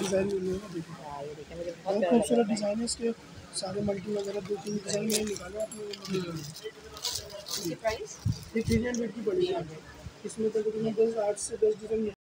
Design मिले हैं देखिए। हाँ, ये देखिए मुझे बहुत बहुत प्यारा लग खूबसूरत रहा डिज़ाइन है इसके, सारे मल्टी वगैरह 2-3 डिज़ाइन मैंने निकाले आपने। है। इसकी प्राइस ये 300 की पड़ेगी आपको। इसमें तकरीबन 8 से 10 डिज़ाइन